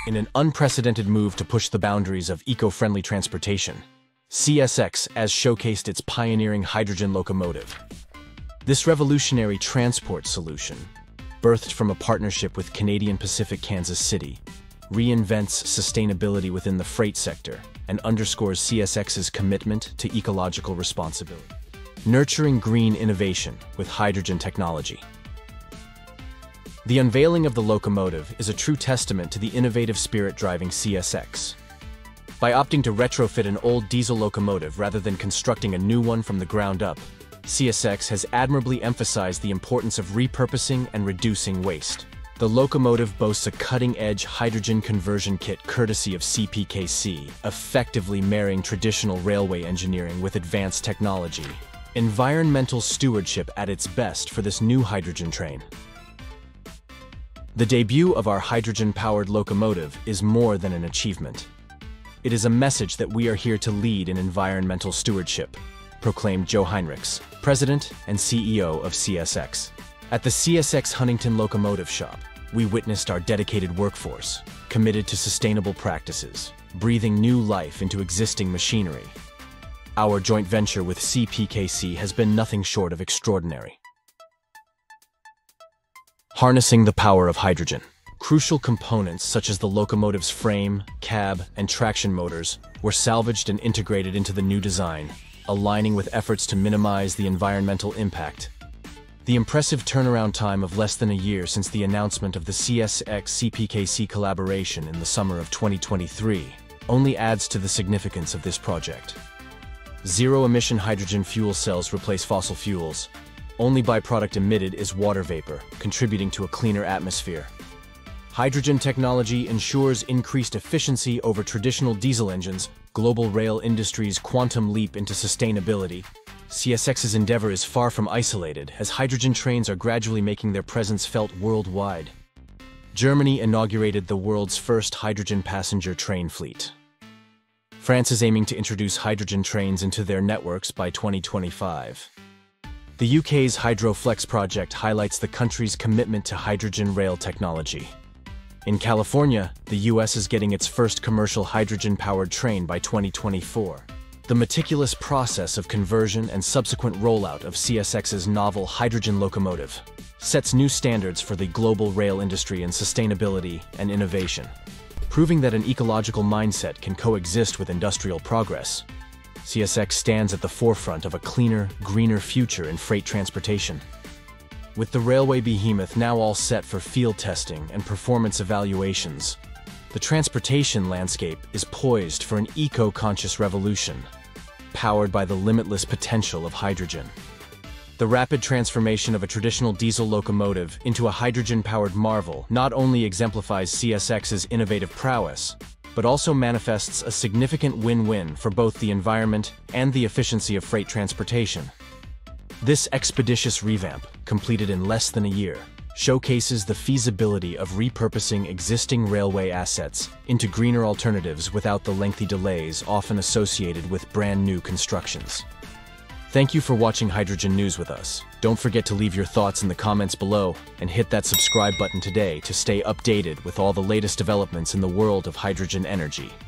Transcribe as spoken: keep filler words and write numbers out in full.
In an unprecedented move to push the boundaries of eco-friendly transportation, C S X has showcased its pioneering hydrogen locomotive. This revolutionary transport solution, birthed from a partnership with Canadian Pacific Kansas City, reinvents sustainability within the freight sector and underscores C S X's commitment to ecological responsibility. Nurturing green innovation with hydrogen technology. The unveiling of the locomotive is a true testament to the innovative spirit driving C S X. By opting to retrofit an old diesel locomotive rather than constructing a new one from the ground up, C S X has admirably emphasized the importance of repurposing and reducing waste. The locomotive boasts a cutting-edge hydrogen conversion kit courtesy of C P K C, effectively marrying traditional railway engineering with advanced technology. Environmental stewardship at its best for this new hydrogen train. The debut of our hydrogen-powered locomotive is more than an achievement. It is a message that we are here to lead in environmental stewardship, proclaimed Joe Heinrichs, President and C E O of C S X. At the C S X Huntington Locomotive Shop, we witnessed our dedicated workforce, committed to sustainable practices, breathing new life into existing machinery. Our joint venture with C P K C has been nothing short of extraordinary. Harnessing the power of hydrogen. Crucial components such as the locomotive's frame, cab, and traction motors were salvaged and integrated into the new design, aligning with efforts to minimize the environmental impact. The impressive turnaround time of less than a year since the announcement of the C S X C P K C collaboration in the summer of twenty twenty-three only adds to the significance of this project. Zero-emission hydrogen fuel cells replace fossil fuels. Only byproduct emitted is water vapor, contributing to a cleaner atmosphere. Hydrogen technology ensures increased efficiency over traditional diesel engines, global rail industry's quantum leap into sustainability. C S X's endeavor is far from isolated, as hydrogen trains are gradually making their presence felt worldwide. Germany inaugurated the world's first hydrogen passenger train fleet. France is aiming to introduce hydrogen trains into their networks by twenty twenty-five. The U K's HydroFlex project highlights the country's commitment to hydrogen rail technology. In California, the U S is getting its first commercial hydrogen-powered train by twenty twenty-four. The meticulous process of conversion and subsequent rollout of C S X's novel hydrogen locomotive sets new standards for the global rail industry in sustainability and innovation. Proving that an ecological mindset can coexist with industrial progress, C S X stands at the forefront of a cleaner, greener future in freight transportation. With the railway behemoth now all set for field testing and performance evaluations, the transportation landscape is poised for an eco-conscious revolution, powered by the limitless potential of hydrogen. The rapid transformation of a traditional diesel locomotive into a hydrogen-powered marvel not only exemplifies C S X's innovative prowess, but also manifests a significant win-win for both the environment and the efficiency of freight transportation. This expeditious revamp, completed in less than a year, showcases the feasibility of repurposing existing railway assets into greener alternatives without the lengthy delays often associated with brand-new constructions. Thank you for watching Hydrogen News with us. Don't forget to leave your thoughts in the comments below and hit that subscribe button today to stay updated with all the latest developments in the world of hydrogen energy.